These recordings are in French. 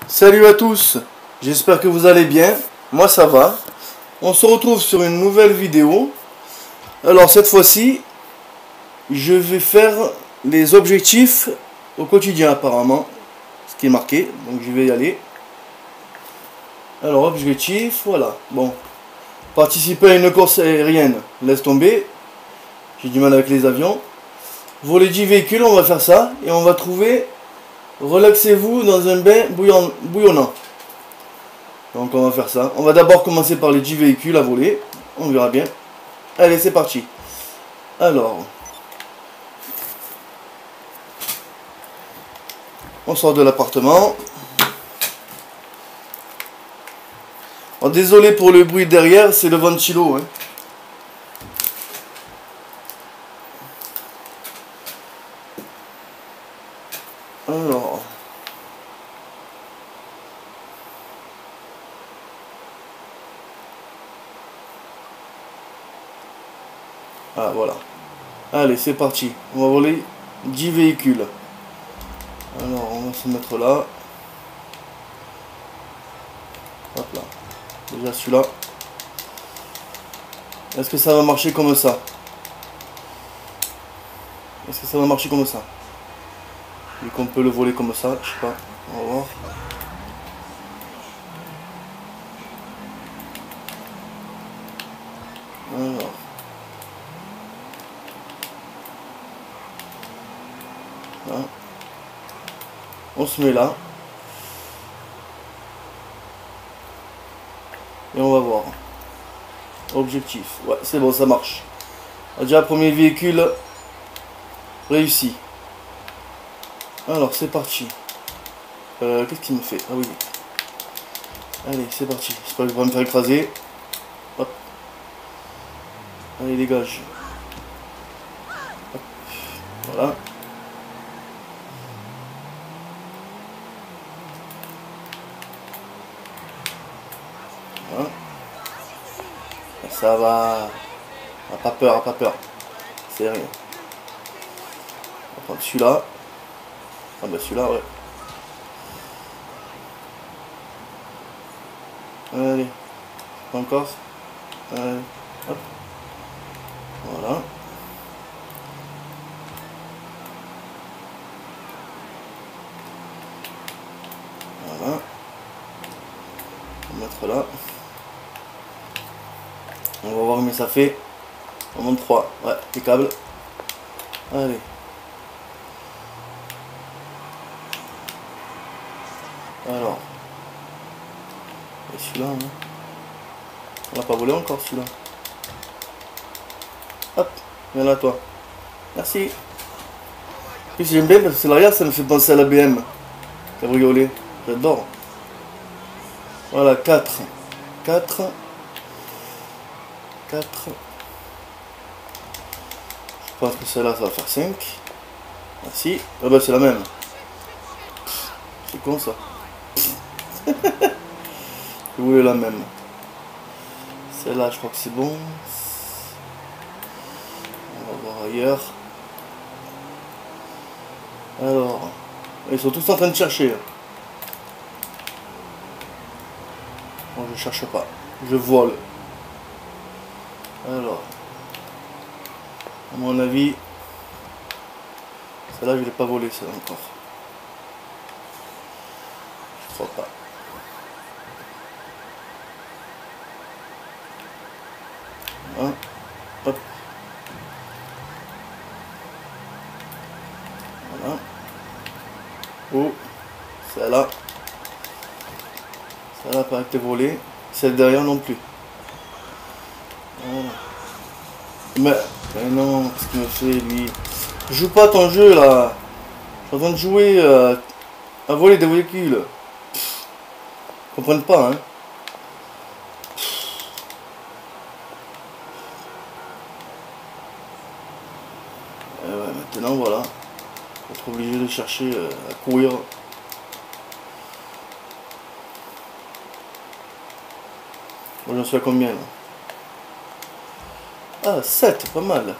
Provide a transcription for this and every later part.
Salut à tous, j'espère que vous allez bien, moi ça va. On se retrouve sur une nouvelle vidéo. Alors cette fois-ci, je vais faire les objectifs au quotidien apparemment, ce qui est marqué, donc je vais y aller. Alors objectif, voilà, bon. Participer à une course aérienne, laisse tomber, j'ai du mal avec les avions. Voler 10 véhicules, on va faire ça, et on va trouver, relaxez-vous dans un bain bouillonnant. Donc on va faire ça. On va d'abord commencer par les 10 véhicules à voler. On verra bien. Allez, c'est parti. Alors. On sort de l'appartement. Oh, désolé pour le bruit derrière, c'est le ventilo. Hein. Alors. Ah, voilà. Allez, c'est parti. On va voler 10 véhicules. Alors, on va se mettre là. Hop là. Déjà celui-là. Est-ce que ça va marcher comme ça? Est-ce que ça va marcher comme ça? Vu qu'on peut le voler comme ça, je sais pas. On va voir. Alors. Là. On se met là. Et on va voir. Objectif. Ouais, c'est bon, ça marche. Déjà, premier véhicule réussi. Alors, c'est parti. Qu'est-ce qu'il me fait? Ah oui. Allez, c'est parti. J'espère que je vais pas me faire écraser. Hop. Allez, dégage. Hop. Voilà. Voilà. Ça va. Ah, pas peur, pas peur. C'est rien. On va prendre celui-là. Ah bah celui-là, ouais. Allez. Pas encore. Allez. Hop. Voilà. Voilà. On va mettre là. On va voir combien ça fait. On monte 3. Ouais, impeccable. Allez. Alors. Et celui-là, hein. On n'a pas volé encore celui-là. Hop, viens là toi. Merci. Puis j'aime bien parce que l'arrière ça me fait penser à la BM. Cabriolet. J'adore. Voilà, 4. 4. 4. Je pense que celle-là ça va faire 5. Merci. Ah bah c'est la même. C'est con ça. Je voulais la même. Celle-là je crois que c'est bon. On va voir ailleurs. Alors. Ils sont tous en train de chercher. Bon, je cherche pas. Je vole. Alors. À mon avis. Celle-là je l'ai pas volée celle-là encore. Je crois pas. Hein? Hop. Voilà. Oh, celle-là. Celle-là n'a pas été volée. Celle derrière non plus. Voilà. Mais non, qu'est-ce qu'il me fait lui? Joue pas ton jeu là. Je suis en train de jouer à voler des véhicules. Ils comprennent pas, hein. Et ouais, maintenant voilà. On va être obligé de chercher à courir. Moi j'en suis à combien là? Ah, 7, pas mal.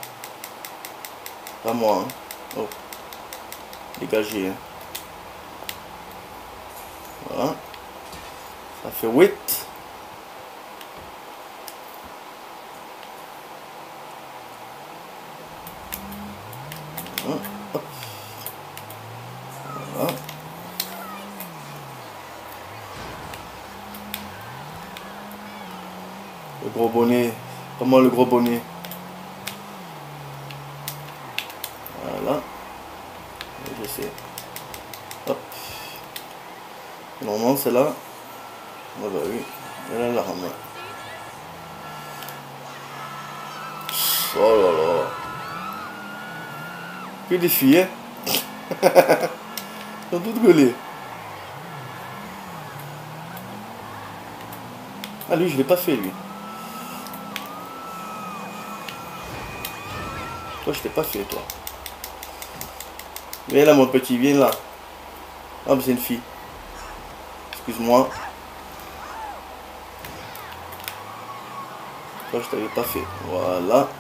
Pas moi, hein. Oh. Dégagé, hein. Voilà. Ça fait 8. Voilà. Hop. Voilà. Le gros bonnet. Comment le gros bonnet? Voilà. Je sais. Hop. Normalement c'est là. Ah bah oui. Elle a l'arme. Oh là là. Que des filles, hein. Elles sont toutes gueulées. Ah lui je l'ai pas fait lui. Toi je t'ai pas fait toi. Viens là mon petit, viens là. Ah mais c'est une fille. Excuse-moi. Toi je t'avais pas fait. Voilà.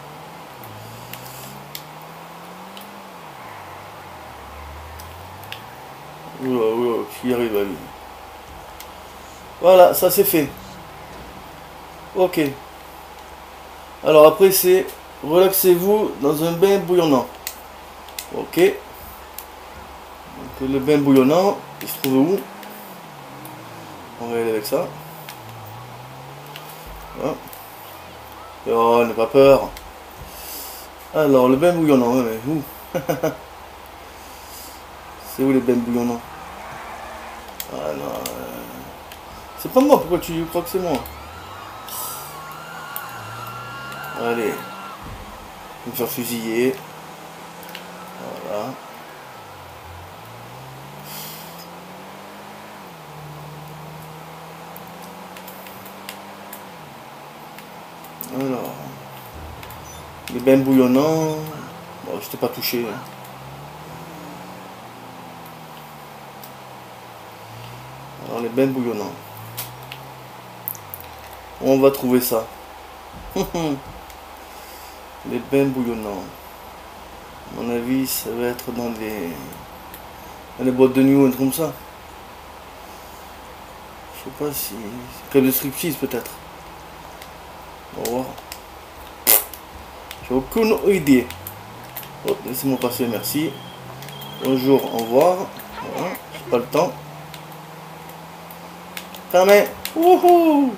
Oula oula, qui arrive à lui. Voilà, ça c'est fait. Ok. Alors après c'est relaxez-vous dans un bain bouillonnant. Ok. Donc le bain bouillonnant, il se trouve où? On va y aller avec ça. Voilà. Oh, n'aie pas peur. Alors le bain bouillonnant, mais où? C'est où les bains bouillonnants? Ah non. C'est pas moi, pourquoi tu crois que c'est moi? Allez. Me faire fusiller. Voilà. Alors. Les bains bouillonnants. Bon, je t'ai pas touché. Hein. Alors les bains bouillonnants. Où on va trouver ça? Les bains bouillonnants. À mon avis, ça va être dans les boîtes de nuit ou un truc comme ça. Je sais pas si... Club de striptease peut-être. On va voir. J'ai aucune idée. Oh, laissez-moi passer, merci. Bonjour, au revoir. Voilà, j'ai pas le temps. Fermez. Wouhou.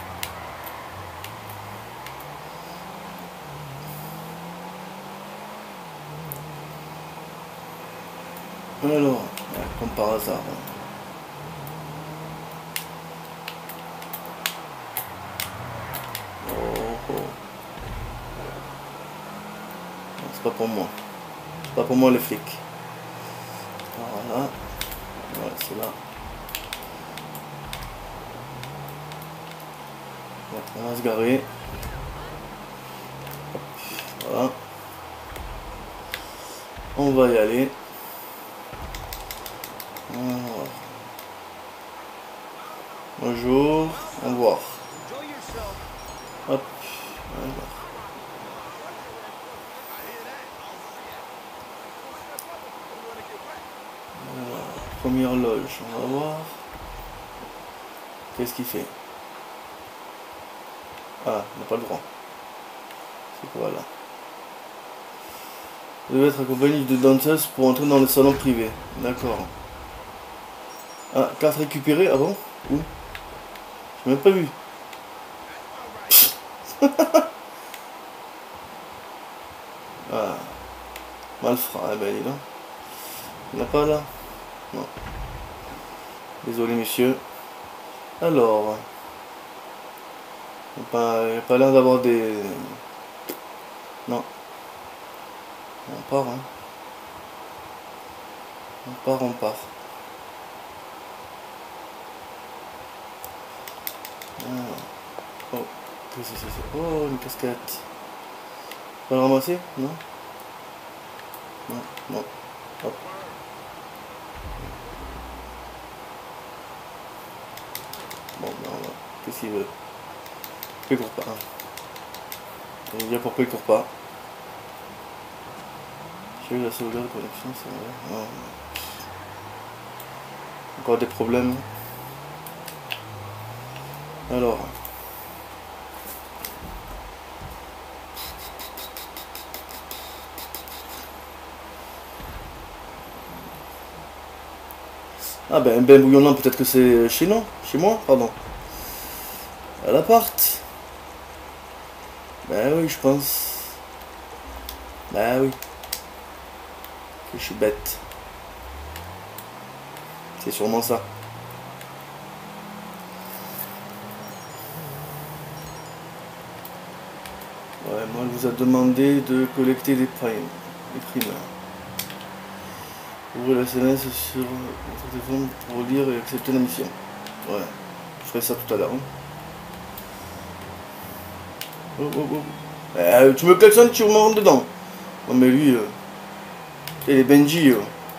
Alors, comme par hasard. Oh, oh. C'est pas pour moi. C'est pas pour moi les flics. Voilà. Voilà, c'est là. On va se garer. Hop, voilà. On va y aller. Alors. Bonjour. Au revoir. Hop. Voilà. Première loge, on va voir. Qu'est-ce qu'il fait? Ah, on n'a pas le droit. C'est quoi là? Vous devez être accompagné de danseuses pour entrer dans le salon privé. D'accord. Ah, carte récupérée? Ah bon? Où? J'ai même pas vu. Ah. Malfrat, eh ben dis donc. Il n'y en a pas là? Non. Désolé monsieur. Alors. Il n'y a pas l'air d'avoir des... Non. On part, hein. On part, on part. Ah. Oh, qu'est-ce que c'est? Oh, une casquette. On va le ramasser? Non? Non, non. Hop. Bon, ben, qu'est-ce qu'il veut? Pourquoi il court pas? Il me dit pourquoi il court pas. J'ai eu la sauvegarde de connexion, c'est vrai. Non. Encore des problèmes. Alors. Ah ben, un bain bouillonnant, peut-être que c'est chez nous, chez moi, pardon. À l'appart. Ben oui, je pense. Ben oui. Que je suis bête. C'est sûrement ça. Ouais, moi, elle vous a demandé de collecter des primes. Des primes. Ouvrez la SMS sur votre téléphone pour lire et accepter la mission. Ouais, je ferai ça tout à l'heure. Hein. Oh, oh, oh. Tu me klaxonnes, tu me rentres dedans. Non mais lui, et les Benji.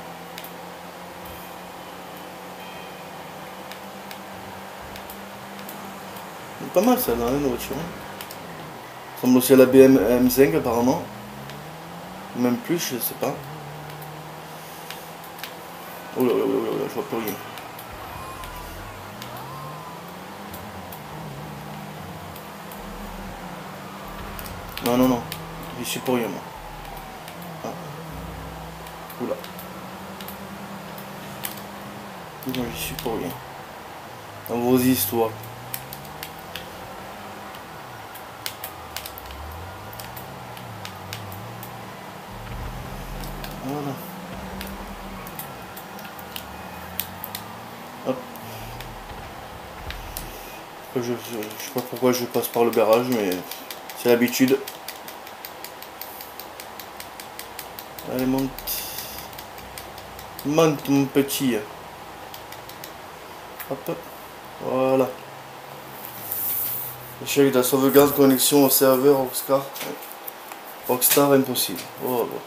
Pas mal ça, dans la voiture. Hein. Ça ressemble aussi à la BM M5 apparemment. Même plus, je sais pas. Oh là là là là, je vois plus rien. Non, non, non. J'y suis pour rien, moi. Ah. Oula. Non, j'y suis pour rien. Dans vos histoires. Voilà. Hop. Je sais pas pourquoi je passe par le garage, mais c'est l'habitude. Allez, monte. Monte, mon petit. Hop. Voilà. Échec de la sauvegarde, connexion au serveur Rockstar. Rockstar impossible. Oh, bon.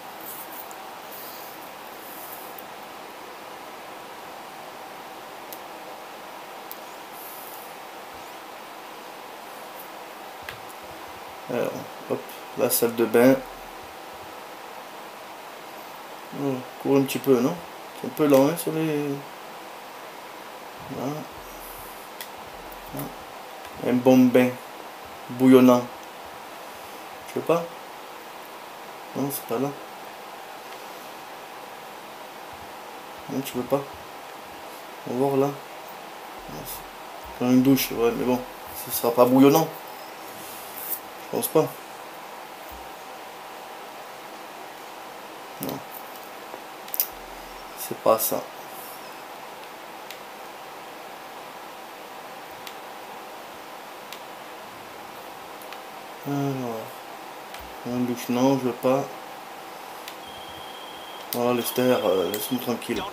Alors, hop, la salle de bain. Oh, court un petit peu, non? C'est un peu lent hein, sur les... Voilà. Un bon bain. Bouillonnant. Tu veux pas? Non, c'est pas là. Non, tu veux pas? On va voir là. Dans une douche, ouais, mais bon, ce sera pas bouillonnant. Je pense pas. Non. C'est pas ça. Alors. Une douche, non, je veux pas. Voilà, Lester, laisse-moi tranquille.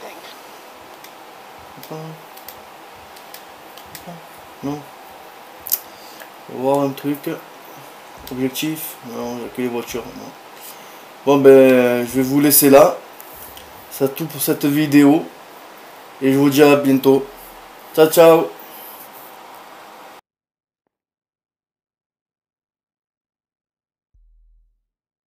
Non. On va voir un truc. Objectif. Non, il n'y a que les voitures. Non. Bon ben, je vais vous laisser là. C'est tout pour cette vidéo. Et je vous dis à bientôt. Ciao, ciao.